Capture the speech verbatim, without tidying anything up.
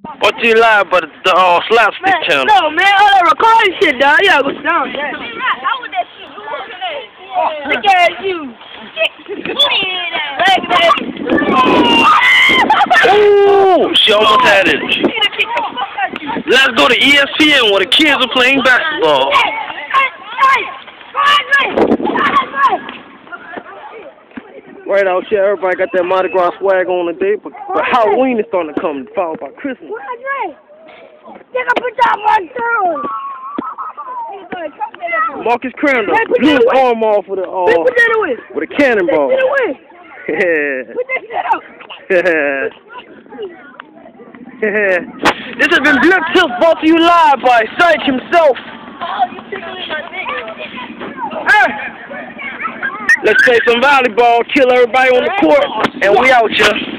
What you lie about the uh, Slapstick channel? No, man, all that recording shit, dog. You gotta go down. Yeah. Look at you. Ooh, she almost had it. Let's go to E S P N where the kids are playing basketball. Right out here, everybody got that Mardi Gras swag on today, but, but Halloween is starting to come, followed by Christmas. Marcus Crandall blew his arm off with a uh, with a cannonball. Yeah. This has been Blip Tips brought to you live by Sight himself. Hey. Let's play some volleyball, kill everybody on the court, and we out here.